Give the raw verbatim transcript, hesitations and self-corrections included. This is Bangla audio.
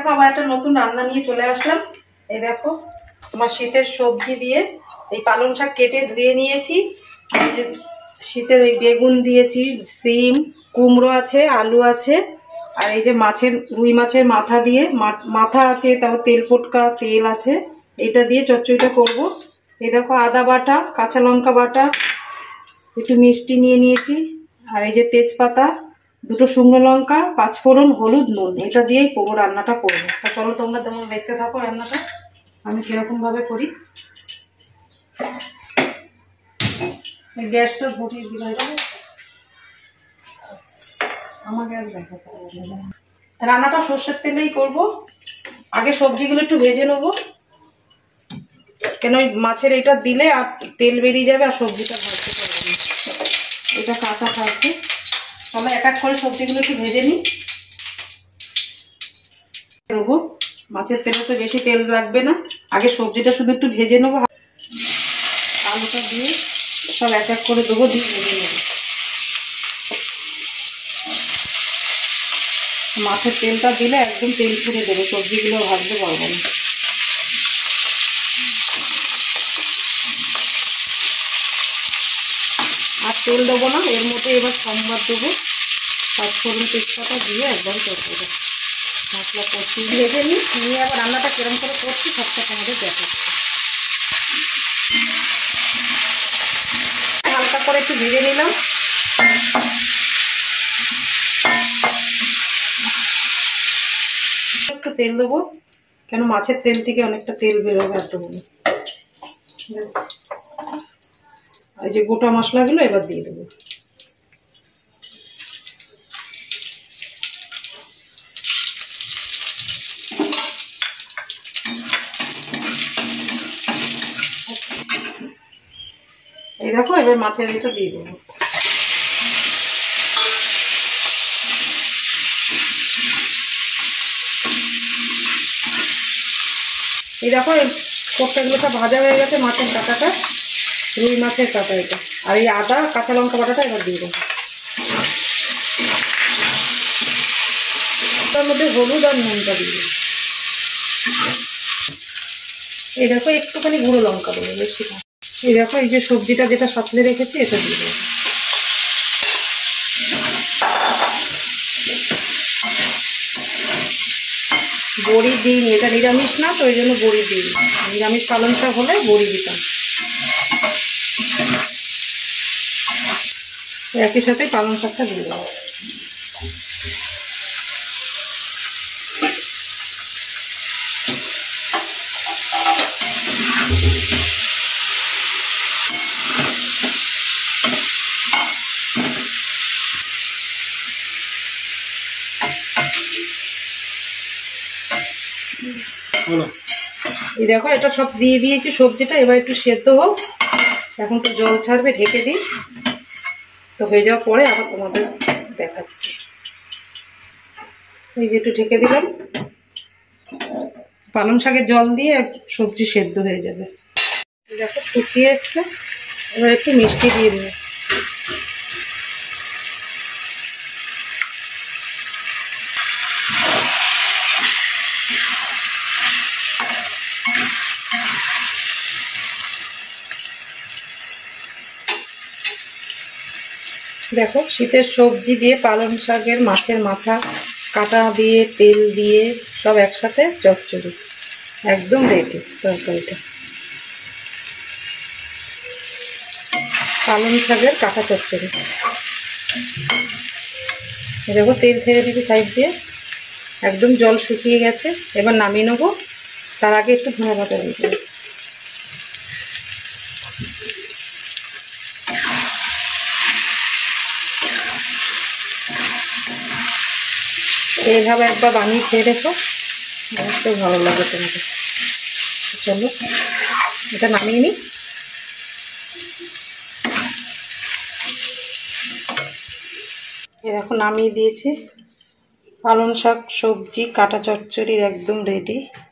দেখো আবার একটা নতুন রান্না নিয়ে চলে আসলাম। এই দেখো তোমার শীতের সবজি দিয়ে এই পালং শাক কেটে ধুয়ে নিয়েছি। শীতের ওই বেগুন দিয়েছি, সিম, কুমড়ো আছে, আলু আছে, আর এই যে মাছের রুই মাছের মাথা দিয়ে মাথা আছে, তারপর তেল পটকা তেল আছে, এটা দিয়ে চচ্চড়িটা করব। এই দেখো আদা বাটা, কাঁচা লঙ্কা বাটা, একটু মিষ্টি নিয়ে নিয়েছি, আর এই যে তেজপাতা, দুটো শুকনো লঙ্কা, পাঁচফোড়ন, হলুদ, নুন, এটা দিয়েই পুরো রান্নাটা করবো। তা চলো তোমরা তোমরা দেখতে থাকো রান্নাটা আমি কীরকমভাবে করি। গ্যাসটা ভরিয়ে দিলাম, আমার গ্যাস দেখা। রান্নাটা সর্ষের তেলেই করব। আগে সবজিগুলো একটু ভেজে নেবো, কেন ওই মাছের এটা দিলে আর তেল বেরিয়ে যাবে আর সবজিটা ভাজতে পারবে না, এটা কাঁচা থাকবে। তাহলে এক এক করে সবজিগুলো একটু ভেজে নিই। দেবো মাছের তেলে তো বেশি তেল লাগবে না, আগে সবজিটা শুধু একটু ভেজে নেবো। আলুটা দিয়ে সব এক এক করে দেবো, দিয়ে ভেজে নেবো। মাছের তেলটা দিলে একদম তেল ছুড়ে দেবে, সবজিগুলো ভাজতে পারবো না। আর তেল দেবো না, এর মধ্যে এবার সম্বার দেবো, পাঁচফোড়ন তেজপাতা দিয়ে একদম চড়বো। মশলা কষি ভেজে নিই, নিয়ে আবার রান্নাটা কিরম করে করছি সবটা তোমাদের দেখাচ্ছি। হালকা করে একটু ভেজে নিলাম। একটু তেল দেবো, কেন মাছের তেল থেকে অনেকটা তেল বেরোবে। আর দেবো এই যে গোটা মশলাগুলো এবার দিয়ে দেবো। এই দেখো এবার মাছের এটা দিয়ে দেবো। এই দেখো কোপ্তাগুলোটা ভাজা হয়ে গেছে, মাছের কাঁটাটা, রুই মাছের কাঁটা এটা, আর এই আদা কাঁচা লঙ্কা বাটাটা এবার দিয়ে দেবো। তার মধ্যে হলুদ আর নুনটা দিয়ে দেবো। এই দেখো একটুখানি গুঁড়ো লঙ্কা দেবো, বেশি না। এই দেখো এই যে সবজিটা যেটা সাঁতলে রেখেছি এটা দিয়ে দেবো। বড়ি দিইনি, এটা নিরামিষ না তো ওই জন্য বড়ি দিইনি। নিরামিষ পালং শাক হলে বড়ি দিতাম। একই সাথে পালং শাকটা দিয়ে দেবো। এই দেখো এটা সব দিয়ে দিয়েছি সবজিটা, এবার একটু সেদ্ধ হোক, এখন তো জল ছাড়বে, ঢেকে দিই। তো হয়ে যাওয়ার পরে আবার তোমাদের দেখাচ্ছি। এই যে একটু ঢেকে দিলাম, পালং শাকের জল দিয়ে সবজি সেদ্ধ হয়ে যাবে। দেখো শুকিয়ে এসছে, এবার একটু মিষ্টি দিয়ে দেবো। দেখো শীতের সবজি দিয়ে পালং শাকের মাছের মাথা কাটা দিয়ে তেল দিয়ে সব একসাথে চচ্চড়ি একদম রেডি। তরকারিটা পালং শাকের কাটা চচ্চড়ি। দেখো তেল ছেড়ে দিচ্ছি সাইড দিয়ে, একদম জল শুকিয়ে গেছে। এবার নামিয়ে নেবো, তার আগে একটু ধনে পাতা দিয়ে দেবো। এইভাবে একবার বানিয়ে খেয়ে দেখো, অবশ্যই ভালো লাগে তোমাদের। চলো এটা নামিয়ে নিই। এরকম নামিয়ে দিয়েছি, পালং শাক সবজি কাটা চচ্চড়ির একদম রেডি।